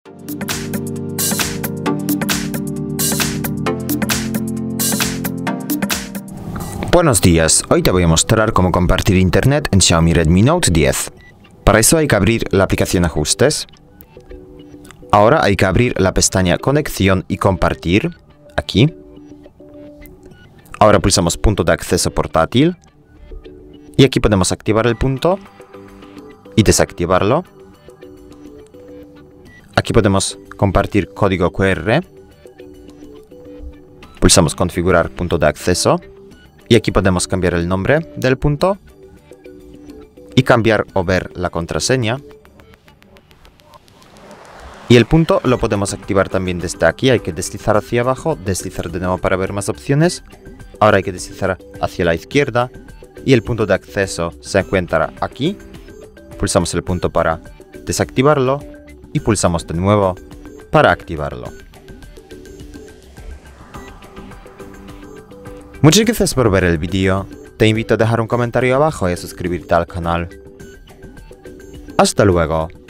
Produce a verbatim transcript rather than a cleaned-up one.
Buenos días, hoy te voy a mostrar cómo compartir internet en Xiaomi Redmi Note diez. Para eso hay que abrir la aplicación Ajustes. Ahora hay que abrir la pestaña Conexión y Compartir, aquí. Ahora pulsamos punto de acceso portátil. Y aquí podemos activar el punto y desactivarlo. Aquí podemos compartir código Q R. Pulsamos configurar punto de acceso. Y aquí podemos cambiar el nombre del punto. Y cambiar o ver la contraseña. Y el punto lo podemos activar también desde aquí. Hay que deslizar hacia abajo, deslizar de nuevo para ver más opciones. Ahora hay que deslizar hacia la izquierda. Y el punto de acceso se encuentra aquí. Pulsamos el punto para desactivarlo. Y pulsamos de nuevo para activarlo. Muchas gracias por ver el vídeo. Te invito a dejar un comentario abajo y a suscribirte al canal. Hasta luego.